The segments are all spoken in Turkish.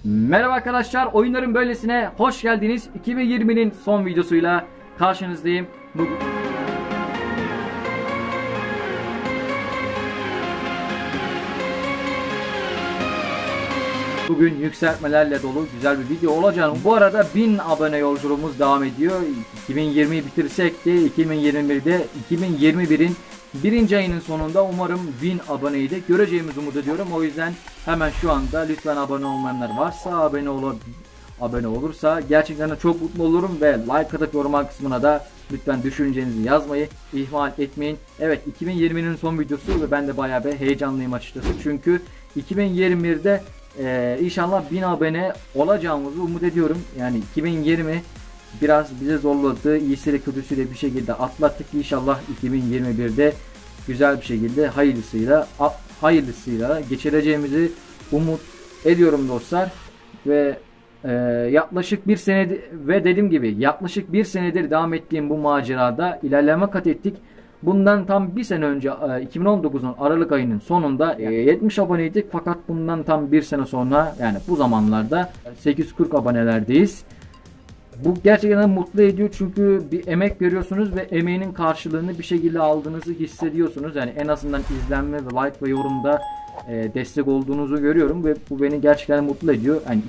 Merhaba arkadaşlar, oyunların böylesine hoş geldiniz. 2020'nin son videosuyla karşınızdayım. Bugün yükseltmelerle dolu güzel bir video olacak. Bu arada 1000 abone yolculuğumuz devam ediyor. 2020'yi bitirsek de 2021'in birinci ayının sonunda umarım 1000 aboneyi de göreceğimizi umut ediyorum. O yüzden hemen şu anda lütfen abone olmayanlar varsa abone olursa gerçekten çok mutlu olurum ve like atıp yorum kısmına da lütfen düşüncenizi yazmayı ihmal etmeyin. Evet, 2020'nin son videosu ve ben de bayağı bir heyecanlıyım açıkçası. Çünkü 2021'de inşallah 1000 abone olacağımızı umut ediyorum. Yani 2020 biraz bize zorladı. İyisiyle kötüsüyle bir şekilde atlattık. İnşallah 2021'de güzel bir şekilde hayırlısıyla geçireceğimizi umut ediyorum dostlar. Ve yaklaşık bir senedir ve dediğim gibi yaklaşık bir senedir devam ettiğim bu macerada ilerleme kat ettik. Bundan tam bir sene önce 2019'un Aralık ayının sonunda 70 aboneydik, fakat bundan tam bir sene sonra, yani bu zamanlarda 840 abonelerdeyiz. Bu gerçekten mutlu ediyor çünkü bir emek veriyorsunuz ve emeğinin karşılığını bir şekilde aldığınızı hissediyorsunuz. Yani en azından izlenme ve like ve yorumda destek olduğunuzu görüyorum ve bu beni gerçekten mutlu ediyor. Yani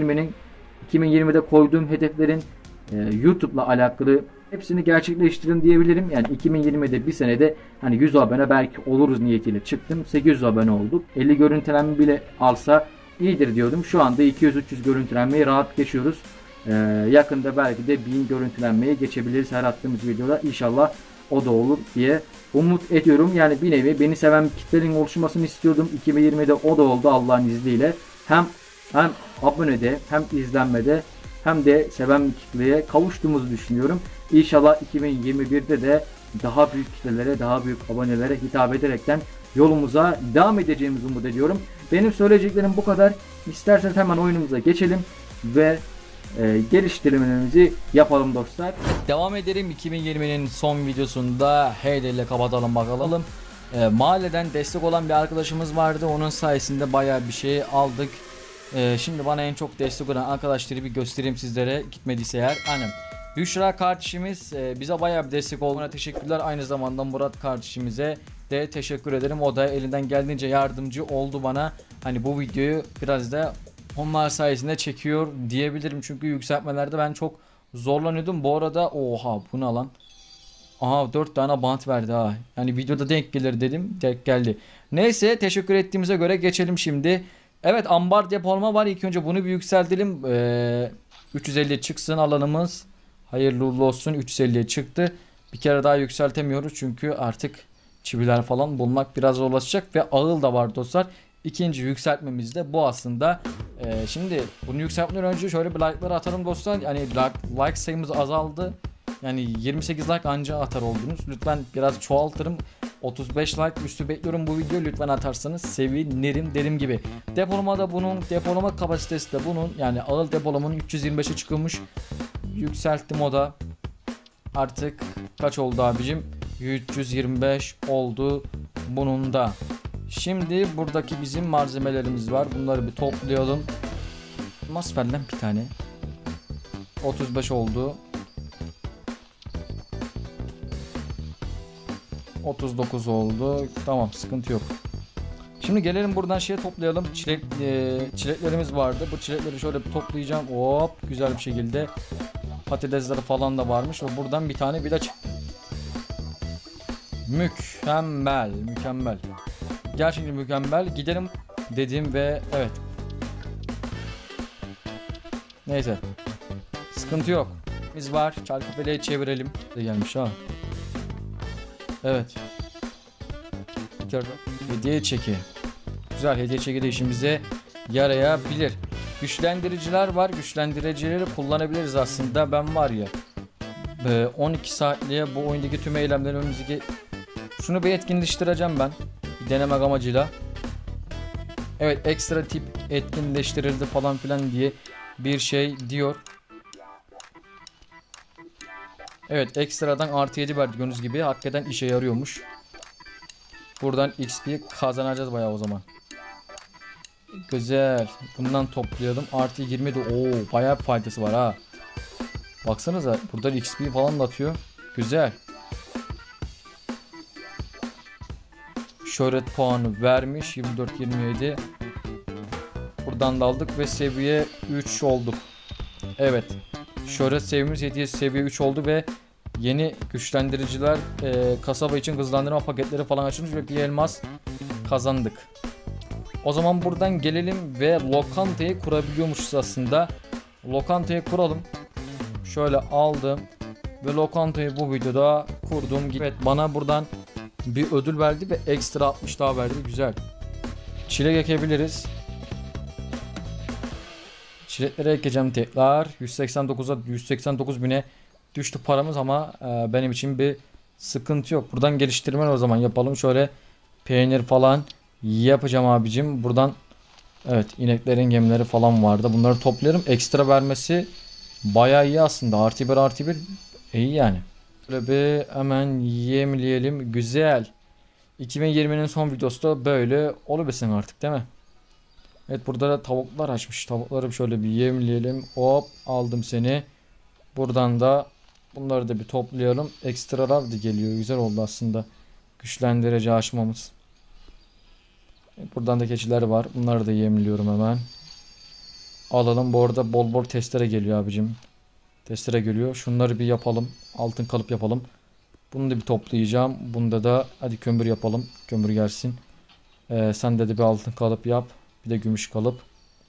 2020'de koyduğum hedeflerin YouTube'la alakalı hepsini gerçekleştirin diyebilirim. Yani 2020'de bir senede hani 100 abone belki oluruz niyetiyle çıktım. 800 abone olduk. 50 görüntülenme bile alsa iyidir diyordum. Şu anda 200-300 görüntülenmeyi rahat geçiyoruz. Yakında belki de 1000 görüntülenmeye geçebiliriz her attığımız videoda. İnşallah o da olur diye umut ediyorum. Yani bir nevi beni seven bir kitlenin oluşmasını istiyordum. 2020'de o da oldu Allah'ın izniyle. Hem abonede hem izlenmede hem de seven bir kitleye kavuştuğumuzu düşünüyorum. İnşallah 2021'de de daha büyük kitlelere, daha büyük abonelere hitap ederekten yolumuza devam edeceğimizi umut ediyorum. Benim söyleyeceklerim bu kadar. İsterseniz hemen oyunumuza geçelim ve geliştirmelerimizi yapalım dostlar. Devam edelim. 2020'nin son videosunda Heyde ile kapatalım bakalım. Mahalleden destek olan bir arkadaşımız vardı. Onun sayesinde bayağı bir şey aldık. Şimdi bana en çok destek olan arkadaşları bir göstereyim sizlere, gitmediyse eğer. Aynen. Büşra kardeşimiz bize bayağı bir destek olduğuna teşekkürler. Aynı zamanda Murat kardeşimize de teşekkür ederim. O da elinden geldiğince yardımcı oldu bana. Hani bu videoyu biraz da onlar sayesinde çekiyor diyebilirim. Çünkü yükseltmelerde ben çok zorlanıyordum. Bu arada oha, bu ne lan? Aha, 4 tane bant verdi ha. Yani videoda denk gelir dedim. Denk geldi. Neyse, teşekkür ettiğimize göre geçelim şimdi. Evet, ambar depolama var. İlk önce bunu bir yükseltelim. 350 çıksın alanımız. Hayırlı uğurlu olsun. 350'ye çıktı. Bir kere daha yükseltemiyoruz çünkü artık çiviler falan bulmak biraz zorlaşacak ve ağıl da var dostlar. İkinci yükseltmemiz de bu aslında. Şimdi bunu yükseltmeden önce şöyle bir like'ları atalım dostlar. Yani like sayımız azaldı. Yani 28 like anca atar oldunuz. Lütfen biraz çoğaltırım. 35 like üstü bekliyorum bu videoyu. Lütfen atarsanız sevinirim dediğim gibi. Depolama kapasitesi de bunun. Yani ağıl depolamanın 325'e çıkıyormuş. Yükselttim o da. Artık kaç oldu abicim? 325 oldu bunun da. Şimdi buradaki bizim malzemelerimiz var. Bunları bir toplayalım. Masperden bir tane. 35 oldu. 39 oldu. Tamam, sıkıntı yok. Şimdi gelelim buradan toplayalım. Çileklerimiz vardı. Bu çilekleri şöyle bir toplayacağım. Hop, güzel bir şekilde. Patatesleri falan da varmış ve buradan bir tane vida çıktı. Mükemmel. Gerçekten mükemmel. Gidelim dedim ve evet. Neyse. Sıkıntı yok. Biz var. Çarkıfele'ye çevirelim. Gelmiş ha. Evet. Hediye çeki. Güzel, hediye çeki de işimize yarayabilir. Güçlendiriciler var. Güçlendiricileri kullanabiliriz aslında. Ben var ya 12 saatliğe bu oyundaki tüm eylemlerimizi şunu bir etkinleştireceğim ben. Bir denemek amacıyla. Evet, ekstra tip etkinleştirildi falan filan diye bir şey diyor. Evet, ekstradan artı 7 verdi gördüğünüz gibi. Hakikaten işe yarıyormuş. Buradan XP kazanacağız bayağı o zaman. Güzel. Bundan toplayalım. Artı 20 de bayağı bir faydası var ha. Baksanıza burada XP falan da atıyor. Güzel. Şöhret puanı vermiş. 24-27. Buradan da aldık ve seviye 3 olduk. Evet. Şöhret seviyemiz seviye 3 oldu ve yeni güçlendiriciler, kasaba için hızlandırma paketleri falan açılmış ve bir elmas kazandık. O zaman buradan gelelim ve lokantayı kurabiliyormuşuz aslında. Lokantayı kuralım. Şöyle aldım ve lokantayı bu videoda kurdum. Evet, bana buradan bir ödül verdi ve ekstra 60 daha verdi. Güzel. Çilek ekebiliriz. Çilekleri ekeceğim tekrar. 189'a 189 bine düştü paramız ama benim için bir sıkıntı yok. Buradan geliştirme o zaman yapalım. Şöyle peynir falan yapacağım abicim. Buradan evet, ineklerin gemileri falan vardı. Bunları toplarım. Ekstra vermesi bayağı iyi aslında. Artı bir artı bir iyi yani. Böyle bir hemen yemleyelim. Güzel. 2020'nin son videosu da böyle oluversin artık değil mi? Evet, burada da tavuklar açmış. Tavukları şöyle bir yemleyelim. Hop, aldım seni. Buradan da bunları da bir toplayalım. Ekstralar da geliyor. Güzel oldu aslında. Güçlendirici açmamız. Buradan da keçiler var. Bunları da yemliyorum hemen. Alalım. Bu arada bol bol testere geliyor abicim. Testere geliyor. Şunları bir yapalım. Altın kalıp yapalım. Bunu da bir toplayacağım. Bunda da hadi kömür yapalım. Kömür gelsin. Sen de bir altın kalıp yap. Bir de gümüş kalıp.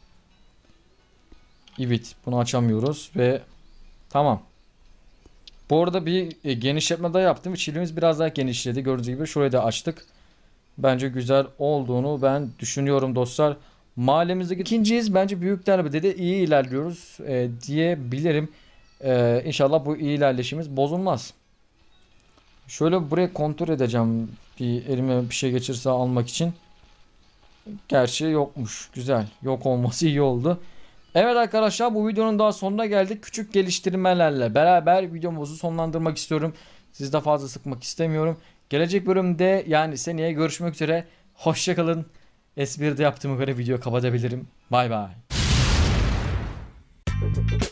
Evet. Bunu açamıyoruz ve tamam. Bu arada bir genişletme daha yaptım. Çiftliğimiz biraz daha genişledi. Gördüğünüz gibi şurayı da açtık. Bence güzel olduğunu ben düşünüyorum dostlar. Mahallemizdeki ikinciyiz. Bence Büyükdere'de de iyi ilerliyoruz diyebilirim. İnşallah bu iyi ilerleyişimiz bozulmaz. Şöyle buraya kontrol edeceğim. Bir elime bir şey geçirse almak için. Gerçi yokmuş. Güzel. Yok olması iyi oldu. Evet arkadaşlar, bu videonun daha sonuna geldik. Küçük geliştirmelerle beraber videomuzu sonlandırmak istiyorum. Sizi de fazla sıkmak istemiyorum. Gelecek bölümde yani seneye görüşmek üzere. Hoşçakalın. S1'de yaptığıma göre video kapatabilirim. Bay bay.